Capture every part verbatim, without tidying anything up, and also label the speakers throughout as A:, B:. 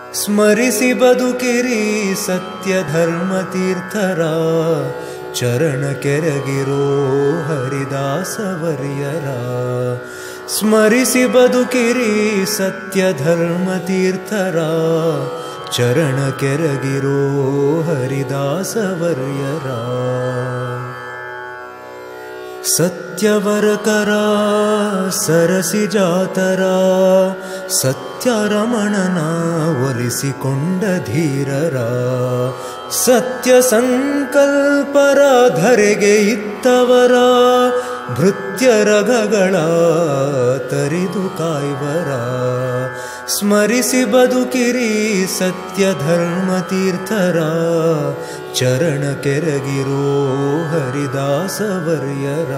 A: ಸ್ಮರಿಸಿ ಬದುಕಿರಿ ಸತ್ಯ ಧರ್ಮ ತೀರ್ಥರ ಚರಣ ಕೆರಗಿರೋ ಹರಿದಾಸವರ್ಯರ. ಸ್ಮರಿಸಿ ಬದುಕಿರಿ ಸತ್ಯ ಧರ್ಮ ತೀರ್ಥರ ಚರಣ ಕೆರಗಿರೋ ಹರಿದಾಸವರ್ಯರ. ಸತ್ಯವರಕರ ಸರಸಿ ಜಾತರ ಸತ್ಯ ರಮಣನ ಒಲಿಸಿಕೊಂಡ ಧೀರರ. ಸತ್ಯ ಸಂಕಲ್ಪರ ಧರೆಗೆ ಇತ್ತವರ ಭೃತ್ಯರಗಗಳ ತರಿದು ಕಾಯ್ವರ. ಸ್ಮರಿಸಿ ಬದುಕಿರಿ ಸತ್ಯ ಧರ್ಮ ತೀರ್ಥರ ಚರಣ ಕೆರಗಿರೋ ಹರಿದಾಸವರ್ಯರ.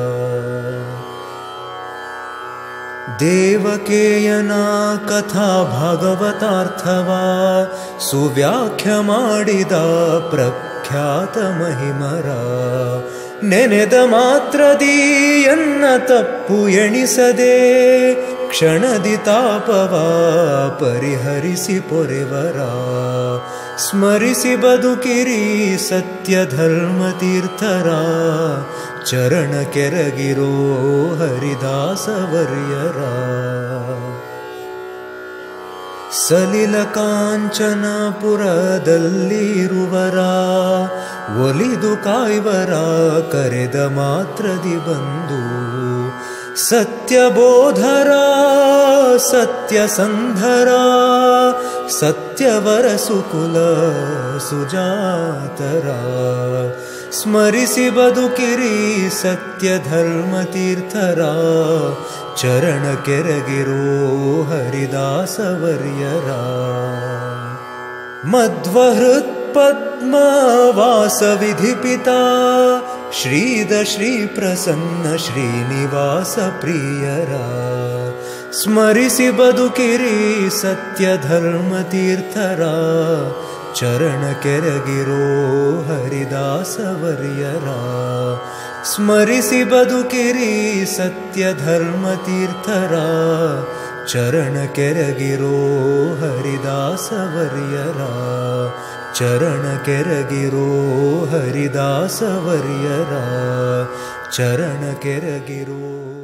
A: ದೇವಕೇಯನ ಕಥಾ ಭಾಗವತಾರ್ಥವ ಸುವ್ಯಾಖ್ಯ ಮಾಡಿದ ಪ್ರಖ್ಯಾತ ಮಹಿಮರ. ನೆನೆದ ಮಾತ್ರದಿ ಎನ್ನ ತಪ್ಪು ಎಣಿಸದೆ ಕ್ಷಣದಿ ತಾಪವ ಪರಿಹರಿಸಿ ಪೊರೆವರ. ಸ್ಮರಿಸಿ ಬದುಕಿರಿ ಸತ್ಯ ಧರ್ಮ ತೀರ್ಥರ ಚರಣ ಕೆರಗಿರೋ ಹರಿದಾಸವರ್ಯರ. ಸಲಿಲ ಕಾಂಚನಪುರದಲ್ಲಿರುವರ ಒಲಿದು ಕಾಯ್ವರ ಕರೆದ ಮಾತ್ರದಿ ಬಂದು. ಸತ್ಯಬೋಧರ ಸತ್ಯ ಸಂಧರ ಸತ್ಯವರ ಸುಕುಲ ಸುಜಾತರ. ಸ್ಮರಿಸಿ ಬದುಕಿರಿ ಸತ್ಯ ಧರ್ಮ ತೀರ್ಥರ ಚರಣ ಕೆರಗಿರೋ ಹರಿದಾಸವರ್ಯರ. ಮಧ್ವಹೃತ್ ಪದ್ಮವಾಸ ವಿಧಿಪಿತ ಶ್ರೀದ ಶ್ರೀ ಪ್ರಸನ್ನ ಶ್ರೀನಿವಾಸ ಪ್ರಿಯರ. ಸ್ಮರಿಸಿ ಬದುಕಿರಿ ಸತ್ಯ ಧರ್ಮ ತೀರ್ಥರ ಚರಣ ಕೆರಗಿರೋ ಹರಿದಾಸವರ್ಯರ. ಸ್ಮರಿಸಿ ಬದುಕಿರಿ ಸತ್ಯ ಧರ್ಮ ತೀರ್ಥರ ಚರಣ ಕೆರಗಿರೋ ಹರಿದಾಸವರ್ಯರ. ಚರಣ ಕೆರಗಿರೋ ಹರಿದಾಸವರ್ಯರ. ಚರಣ ಕೆರಗಿರೋ